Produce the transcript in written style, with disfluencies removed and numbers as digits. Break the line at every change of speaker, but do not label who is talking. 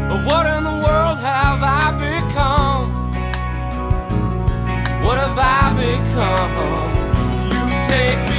What in the world have I become? What have I become? You take me